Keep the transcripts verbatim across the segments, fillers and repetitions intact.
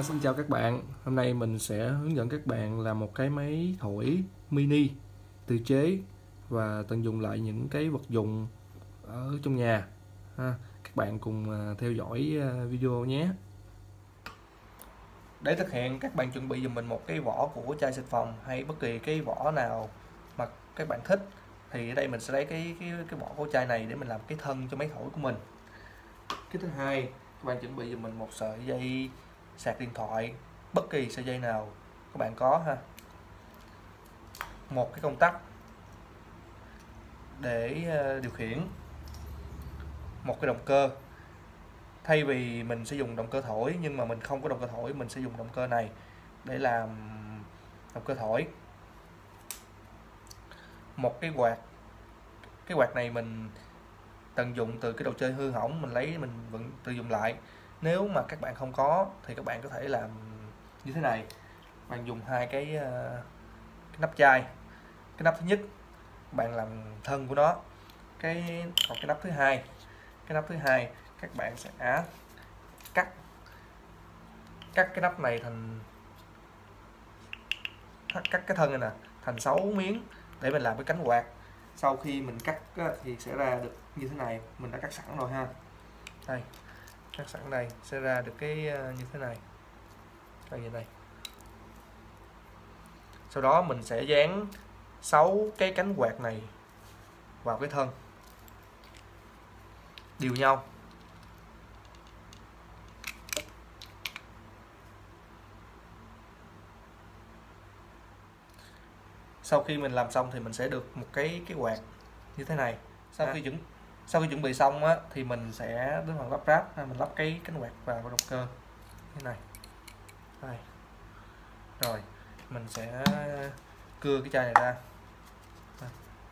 Xin chào các bạn, hôm nay mình sẽ hướng dẫn các bạn làm một cái máy thổi mini tự chế và tận dụng lại những cái vật dụng ở trong nhà ha. Các bạn cùng theo dõi video nhé. Để thực hiện, các bạn chuẩn bị dùm mình một cái vỏ của chai xịt phòng hay bất kỳ cái vỏ nào mà các bạn thích. Thì ở đây mình sẽ lấy cái cái cái vỏ của chai này để mình làm cái thân cho máy thổi của mình. Cái thứ hai, các bạn chuẩn bị dùm mình một sợi dây sạc điện thoại, bất kỳ sợi dây nào các bạn có ha, một cái công tắc để điều khiển, một cái động cơ. Thay vì mình sẽ dùng động cơ thổi nhưng mà mình không có động cơ thổi, mình sẽ dùng động cơ này để làm động cơ thổi. Một cái quạt, cái quạt này mình tận dụng từ cái đồ chơi hư hỏng, mình lấy mình vẫn tự dùng lại. Nếu mà các bạn không có thì các bạn có thể làm như thế này. Bạn dùng hai cái, cái nắp chai. Cái nắp thứ nhất bạn làm thân của nó, cái còn cái nắp thứ hai cái nắp thứ hai các bạn sẽ cắt cắt cái nắp này thành cắt cái thân này nè thành sáu miếng để mình làm cái cánh quạt. Sau khi mình cắt thì sẽ ra được như thế này, mình đã cắt sẵn rồi ha. Đây, cắt sẵn đây sẽ ra được cái như thế này, đây như này. Sau đó mình sẽ dán sáu cái cánh quạt này vào cái thân, đều nhau. Sau khi mình làm xong thì mình sẽ được một cái cái quạt như thế này. Sau khi chuẩn sau khi chuẩn bị xong á, thì mình sẽ đến phần lắp ráp, mình lắp cái cánh quạt vào động cơ như này. Đây. Rồi mình sẽ cưa cái chai này ra. Đây.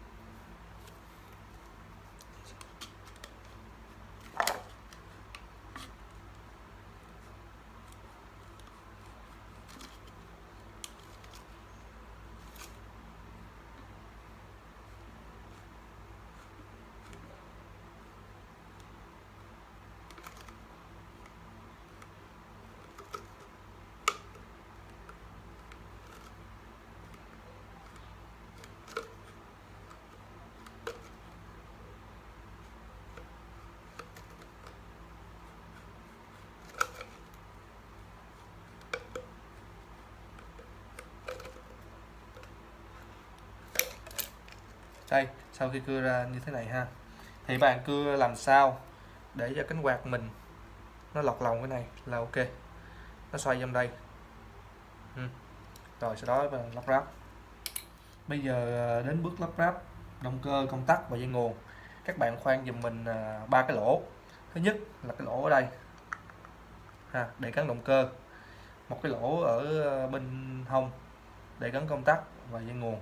Đây, sau khi cưa ra như thế này ha, thì bạn cưa làm sao để cho cánh quạt mình nó lọt lòng cái này là ok. Nó xoay trong đây. Ừ. Rồi sau đó bạn lắp ráp. Bây giờ đến bước lắp ráp động cơ, công tắc và dây nguồn. Các bạn khoan giùm mình ba cái lỗ. Thứ nhất là cái lỗ ở đây ha, để gắn động cơ. Một cái lỗ ở bên hông để gắn công tắc và dây nguồn.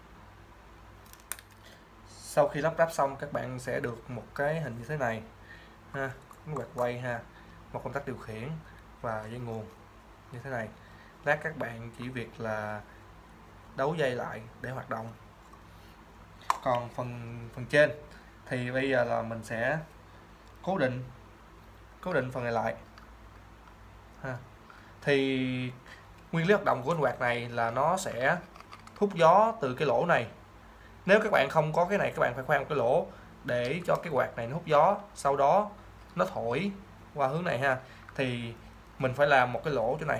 Sau khi lắp ráp xong, các bạn sẽ được một cái hình như thế này ha, cái quạt quay ha, một công tắc điều khiển và dây nguồn như thế này. Lát các bạn chỉ việc là đấu dây lại để hoạt động. Còn phần phần trên thì bây giờ là mình sẽ cố định cố định phần này lại ha. Thì nguyên lý hoạt động của con quạt này là nó sẽ hút gió từ cái lỗ này. Nếu các bạn không có cái này, các bạn phải khoan một cái lỗ để cho cái quạt này nó hút gió, sau đó nó thổi qua hướng này ha. Thì mình phải làm một cái lỗ chỗ này.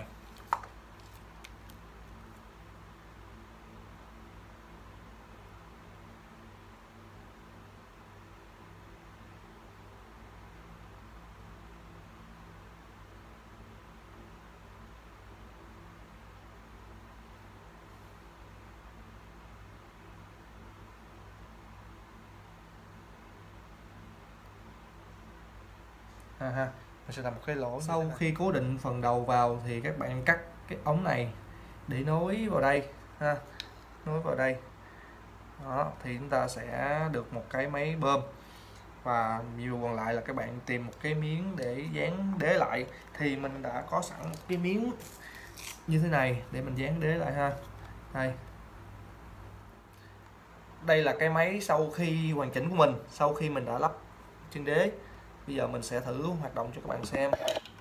Ha, ha. Mình sẽ làm một cái lỗ. Sau khi cố định phần đầu vào thì các bạn cắt cái ống này để nối vào đây ha, nối vào đây. Đó, thì chúng ta sẽ được một cái máy bơm. Và nhiệm vụ còn lại là các bạn tìm một cái miếng để dán đế lại. Thì mình đã có sẵn một cái miếng như thế này để mình dán đế lại ha. Đây. Đây là cái máy sau khi hoàn chỉnh của mình, sau khi mình đã lắp chân đế. Bây giờ mình sẽ thử hoạt động cho các bạn xem.